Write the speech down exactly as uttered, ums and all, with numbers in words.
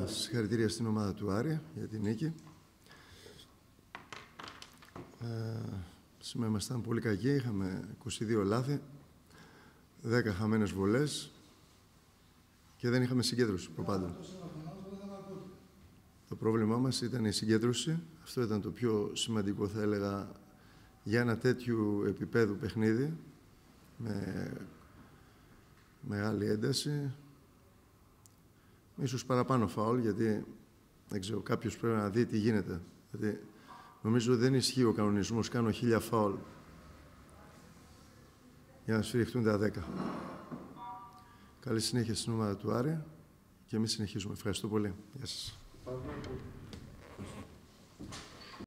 Συγχαρητήρια στην ομάδα του Άρη για την νίκη. Ε, σήμερα ήμασταν πολύ κακοί, είχαμε είκοσι δύο λάθη, δέκα χαμένες βολές και δεν είχαμε συγκέντρωση προπάντων. Το πρόβλημά μας ήταν η συγκέντρωση. Αυτό ήταν το πιο σημαντικό, θα έλεγα, για ένα τέτοιου επίπεδου παιχνίδι, με μεγάλη ένταση. Ίσως παραπάνω φάουλ, γιατί δεν ξέρω, κάποιος πρέπει να δει τι γίνεται. Γιατί νομίζω δεν ισχύει ο κανονισμός, κάνω χίλια φάουλ για να σφυριχτούν τα δέκα. Καλή συνέχεια στην ομάδα του Άρη και εμείς συνεχίζουμε. Ευχαριστώ πολύ. Γεια σας.